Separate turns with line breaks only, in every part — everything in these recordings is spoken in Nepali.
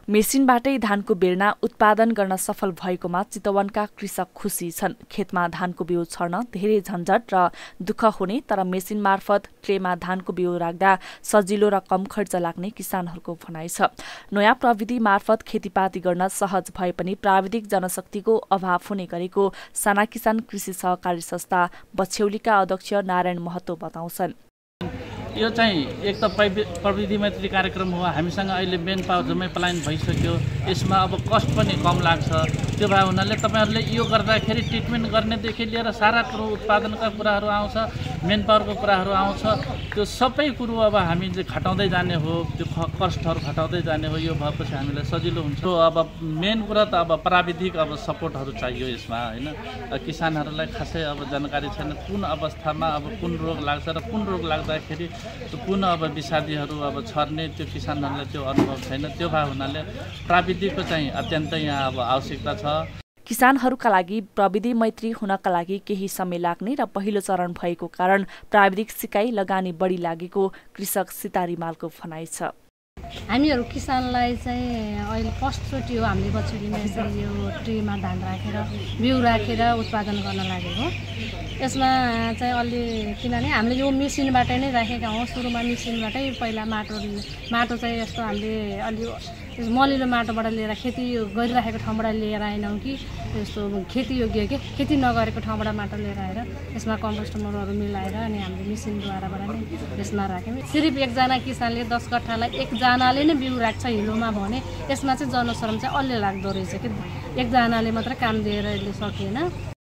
मेसिनबाटै धानको बेर्ना उत्पादन गर्न सफल भएकोमा चितवनका कृषक खुसी छन्। खेतमा धानको बिउ छर्न धेरै झन्झट र दुःख हुने तर मेसिन मार्फत ट्रेमा धानको बिउ राख्दा सजिलो र कम खर्च लाग्ने किसानहरूको भनाइ छ। नयाँ प्रविधि मार्फत खेतीपाती गर्न सहज भए पनि प्राविधिक जनशक्तिको अभाव हुने गरेको साना किसान कृषि सहकारी संस्था बछ्यौलीका अध्यक्ष नारायण महतो बताउँछन्।
यो चाहिँ एक त प्रविधि मैत्री कार्यक्रम हो। हामीसँग अहिले मेन पावर जम्मै प्लान भइसक्यो। यसमा अब कस्ट पनि कम लाग्छ। त्यो भए हुनाले तपाईहरुले यो गर्दाखेरि ट्रिटमेन्ट गर्नेदेखि लिएर सारा कुरो उत्पादनका कुराहरू आउँछ, मेन पावरको कुराहरू आउँछ। त्यो सबै कुरो अब हामीले घटाउँदै जाने हो, त्यो कस्टहरू घटाउँदै जाने हो। यो भएपछि हामीलाई सजिलो हुन्छ। अब मेन कुरा त अब प्राविधिक अब सपोर्टहरू चाहियो यसमा, हैन। किसानहरूलाई खासै अब जानकारी छैन कुन अवस्थामा अब कुन रोग लाग्छ र कुन रोग लाग्दाखेरि पुनः अब विषादीहरू अब छर्ने त्यो किसानहरूलाई त्यो अनुभव छैन। त्यो भए हुनाले प्राविधिकको चाहिँ अत्यन्तै यहाँ अब आवश्यकता छ।
किसानहरूका लागि प्रविधि मैत्री हुनका लागि केही समय लाग्ने र पहिलो चरण भएको कारण प्राविधिक सिकाइ लगानी बढी लागेको कृषक सीतारिमालको भनाइ छ।
हामीहरू किसानलाई चाहिँ अहिले फर्स्टचोटि हो हामीले बछौलीमा यसरी यो ट्रेमा धान राखेर बिउ राखेर उत्पादन गर्न लागेको। यसमा चाहिँ अलि किनभने हामीले यो मेसिनबाट नै राखेका हौँ। सुरुमा मेसिनबाटै पहिला माटो चाहिँ यस्तो हामीले अलि मलिलो माटोबाट लिएर खेती गरिराखेको ठाउँबाट लिएर आएनौँ कि यस्तो खेती योग्य के खेती नगरेको ठाउँबाट माटो लिएर आएर यसमा कम्पोस्ट मलहरू मिलाएर अनि हामीले मेसिनद्वाराबाट नै यसमा राख्यौँ। सिर्फ एकजना किसानले 10 कट्ठालाई एकजनाले नै बिउ राख्छ हिलोमा भने यसमा चाहिँ जनश्रम चाहिँ अलि लाग्दो रहेछ कि एकजनाले मात्र काम दिएर यसले सकिएन।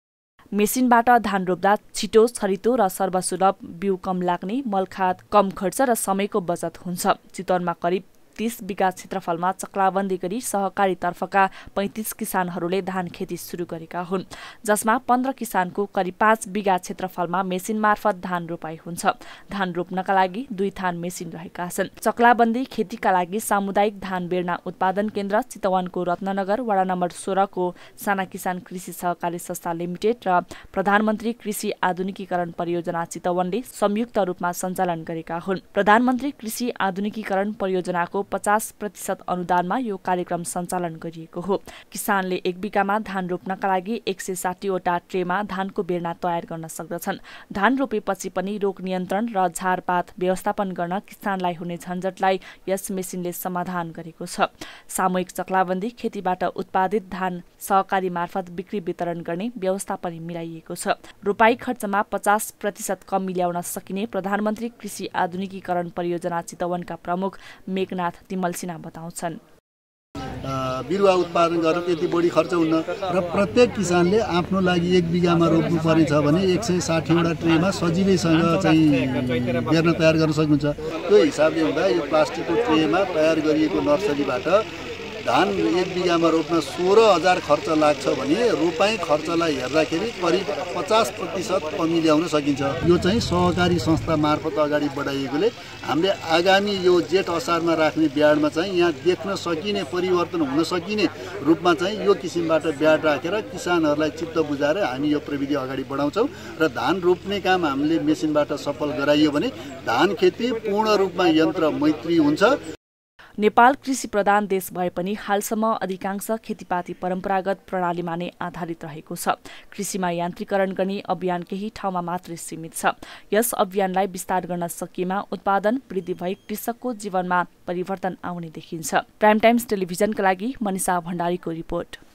मेसिनबाट धान रोप्दा छिटो, छरितो र सर्वसुलभ, बिउ कम लाग्ने, मलखाद कम खर्च र समयको बचत हुन्छ। चितवनमा करिब 30 बिघा क्षेत्रफलमा चक्लाबन्दी गरी सहकारी तर्फका 35 किसानहरूले धान खेती सुरु गरेका हुन्, जसमा 15 किसानको करिब 5 बिघा क्षेत्रफलमा मेसिन मार्फत धान रोपाई हुन्छ। धान रोप्नका लागि 2 थान मेसिन रहेका छन्। चक्लाबन्दी खेतीका लागि सामुदायिक धान बेर्ना उत्पादन केन्द्र चितवनको रत्ननगर वडा नम्बर 16 को साना किसान कृषि सहकारी संस्था लिमिटेड र प्रधानमन्त्री कृषि आधुनिकीकरण परियोजना चितवनले संयुक्त रूपमा सञ्चालन गरेका हुन्। प्रधानमन्त्री कृषि आधुनिकीकरण परियोजनाको 50% अनुदानमा यो कार्यक्रम सञ्चालन गरिएको हो। किसानले 1 बिघामा धान रोप्नका लागि 160 वटा ट्रेमा धानको बेर्ना तयार गर्न सक्दछन्। धान रोपेपछि पनि रोग नियन्त्रण र झारपात व्यवस्थापन गर्न किसानलाई हुने झन्झटलाई यस मेसिनले समाधान गरेको छ। सामूहिक चक्लाबन्दी खेतीबाट उत्पादित धान सहकारी मार्फत बिक्री वितरण गर्ने व्यवस्था पनि मिलाइएको छ। रोपाई खर्चमा 50% कम मिलाउन सकिने प्रधानमन्त्री कृषि आधुनिकीकरण परियोजना चितवनका प्रमुख मेघनाथ तिमलसिना बताउँछन्।
बिरुवा उत्पादन गरेर त्यति बढी खर्च हुन्न र प्रत्येक किसानले आफ्नो लागि 1 बिघामा रोप्नु पर्ने छ भने 160 वटा ट्रेमा सजिलैसँग चाहिँ बेर्न तयार गर्न सक्नुहुन्छ। त्यो हिसाबले हुँदा यो प्लास्टिकको ट्रेमा तयार गरिएको नर्सरीबाट धान 1 बिघामा रोप्न 16,000 खर्च लाग्छ भने रोपाई खर्चलाई हेर्दाखेरि करिब 50% कमी ल्याउन सकिन्छ। यो चाहिँ सहकारी संस्था मार्फत अगाडि बढाइएकोले हामीले आगामी यो जेठ असारमा राख्ने ब्याडमा चाहिँ यहाँ देख्न सकिने परिवर्तन हुन सकिने रूपमा चाहिँ यो किसिमबाट ब्याड राखेर किसानहरूलाई चित्त बुझाएर हामी यो प्रविधि अगाडि बढाउँछौँ र धान रोप्ने काम हामीले मेसिनबाट सफल गराइयो भने धान खेती पूर्ण रूपमा यन्त्र मैत्री हुन्छ।
नेपाल कृषि प्रधान देश भए पनि हालसम्म अधिकांश खेतीपाती परम्परागत प्रणालीमा नै आधारित रहेको छ। कृषिमा यान्त्रिकरण गर्ने अभियान केही ठाउँमा मात्रै सीमित छ। यस अभियानलाई विस्तार गर्न सकिएमा उत्पादन वृद्धि भई कृषकको जीवनमा परिवर्तन आउने देखिन्छ। प्राइम टाइम्स टेलिभिजनका लागि मनिषा भण्डारीको रिपोर्ट।